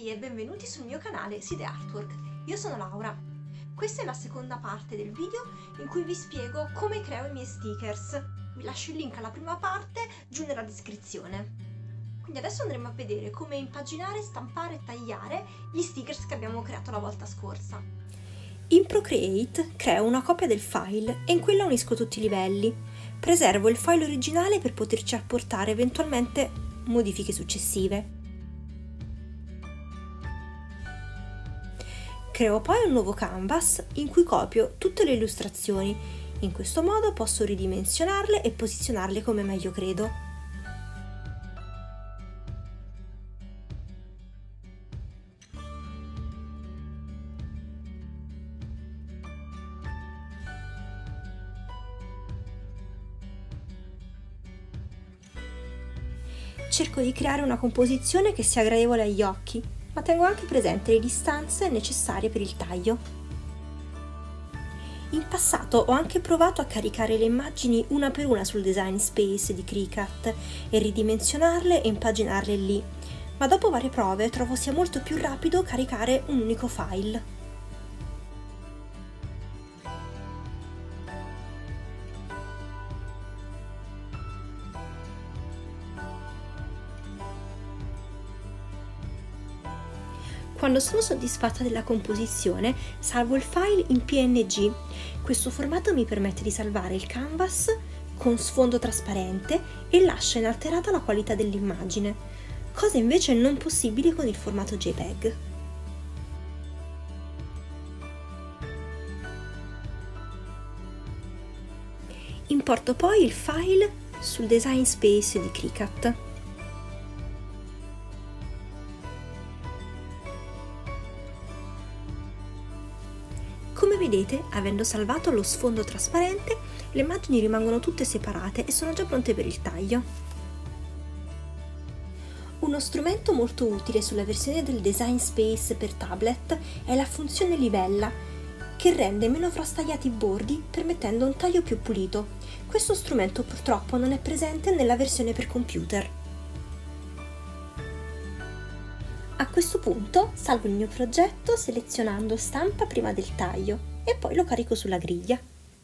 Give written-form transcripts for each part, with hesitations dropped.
tutti e benvenuti sul mio canale Side Artwork. Io sono Laura. Questa è la seconda parte del video in cui vi spiego come creo i miei stickers. Vi lascio il link alla prima parte giù nella descrizione. Quindi adesso andremo a vedere come impaginare, stampare e tagliare gli stickers che abbiamo creato la volta scorsa. In Procreate creo una copia del file e in quella unisco tutti i livelli. Preservo il file originale per poterci apportare eventualmente modifiche successive. Creo poi un nuovo canvas in cui copio tutte le illustrazioni. In questo modo posso ridimensionarle e posizionarle come meglio credo. Cerco di creare una composizione che sia gradevole agli occhi, ma tengo anche presente le distanze necessarie per il taglio. In passato ho anche provato a caricare le immagini una per una sul Design Space di Cricut e ridimensionarle e impaginarle lì, ma dopo varie prove trovo sia molto più rapido caricare un unico file. Quando sono soddisfatta della composizione, salvo il file in PNG. Questo formato mi permette di salvare il canvas con sfondo trasparente e lascia inalterata la qualità dell'immagine, cosa invece non possibile con il formato JPEG. Importo poi il file sul Design Space di Cricut. Come vedete, avendo salvato lo sfondo trasparente, le immagini rimangono tutte separate e sono già pronte per il taglio. Uno strumento molto utile sulla versione del Design Space per tablet è la funzione livella, che rende meno frastagliati i bordi permettendo un taglio più pulito. Questo strumento purtroppo non è presente nella versione per computer. A questo punto salvo il mio progetto selezionando stampa prima del taglio e poi lo carico sulla griglia.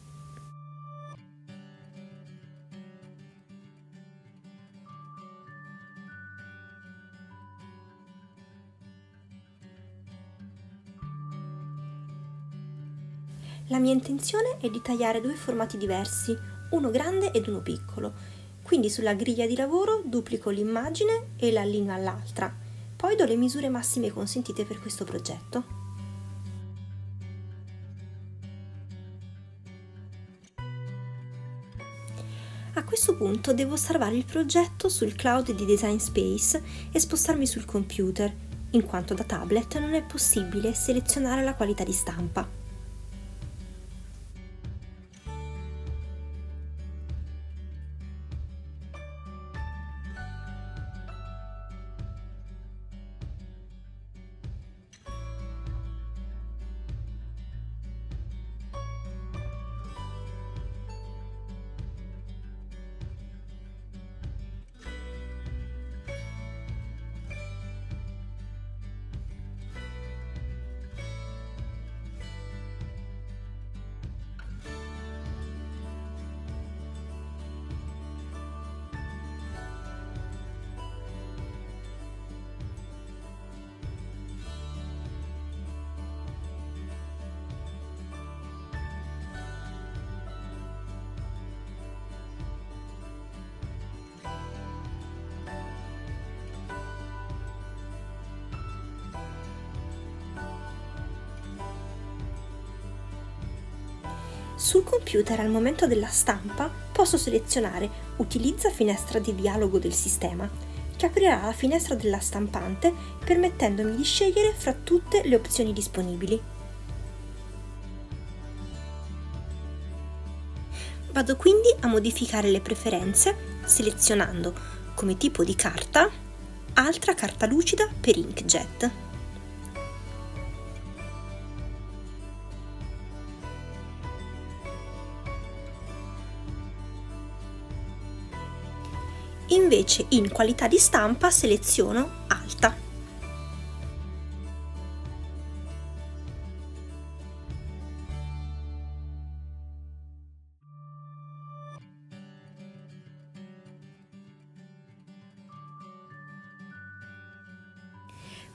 La mia intenzione è di tagliare due formati diversi, uno grande ed uno piccolo, quindi sulla griglia di lavoro duplico l'immagine e la allineo all'altra. Poi do le misure massime consentite per questo progetto. A questo punto devo salvare il progetto sul cloud di Design Space e spostarmi sul computer, in quanto da tablet non è possibile selezionare la qualità di stampa. Sul computer al momento della stampa posso selezionare Utilizza finestra di dialogo del sistema, che aprirà la finestra della stampante permettendomi di scegliere fra tutte le opzioni disponibili. Vado quindi a modificare le preferenze selezionando come tipo di carta altra carta lucida per inkjet. Invece in qualità di stampa seleziono alta.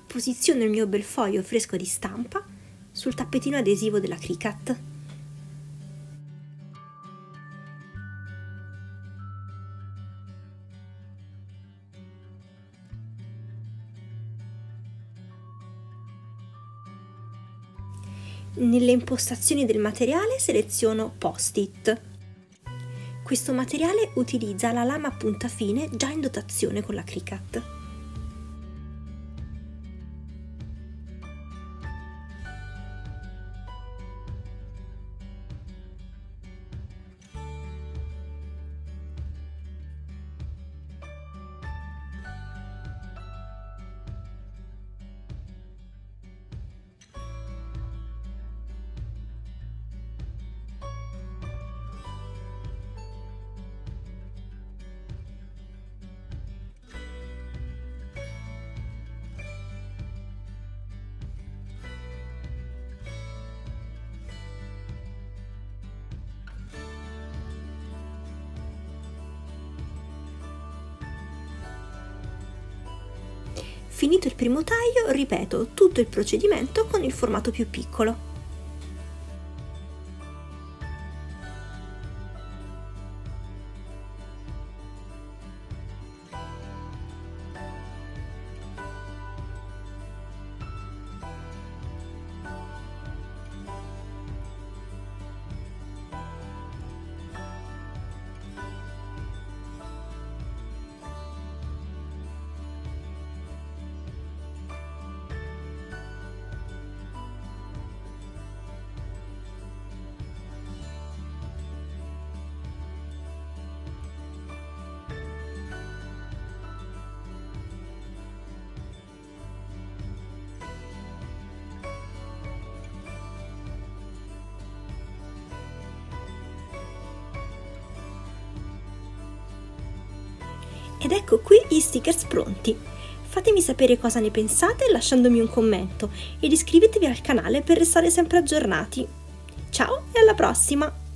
posiziono il mio bel foglio fresco di stampa sul tappetino adesivo della Cricut. Nelle impostazioni del materiale seleziono Post-it. Questo materiale utilizza la lama a punta fine già in dotazione con la Cricut. Finito il primo taglio, ripeto tutto il procedimento con il formato più piccolo. Ed ecco qui gli stickers pronti. Fatemi sapere cosa ne pensate lasciandomi un commento ed iscrivetevi al canale per restare sempre aggiornati. Ciao e alla prossima!